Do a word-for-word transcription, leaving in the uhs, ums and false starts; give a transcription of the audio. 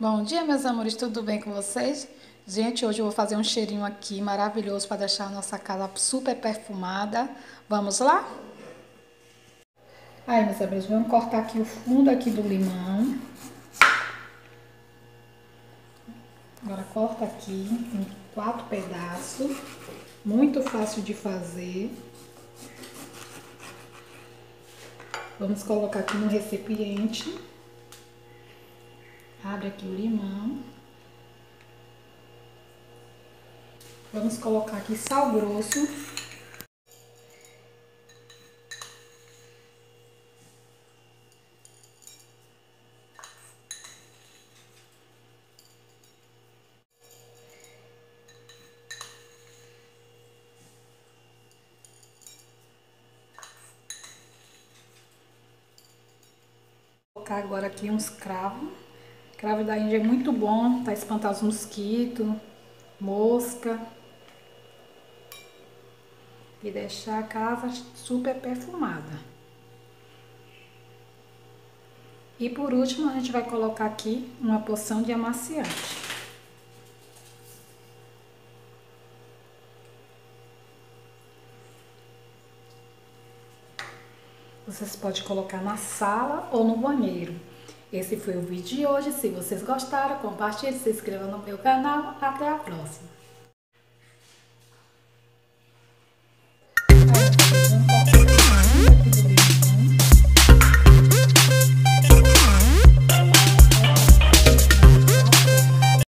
Bom dia, meus amores, tudo bem com vocês? Gente, hoje eu vou fazer um cheirinho aqui maravilhoso para deixar a nossa casa super perfumada. Vamos lá? Aí, meus amores, vamos cortar aqui o fundo aqui do limão. Agora corta aqui em quatro pedaços. Muito fácil de fazer. Vamos colocar aqui no recipiente. Abre aqui o limão. Vamos colocar aqui sal grosso. Vou colocar agora aqui uns cravos. Cravo da Índia é muito bom para espantar os mosquitos, mosca. E deixar a casa super perfumada. E por último, a gente vai colocar aqui uma porção de amaciante. Vocês podem colocar na sala ou no banheiro. Esse foi o vídeo de hoje. Se vocês gostaram, compartilhe, se inscreva no meu canal. Até a próxima!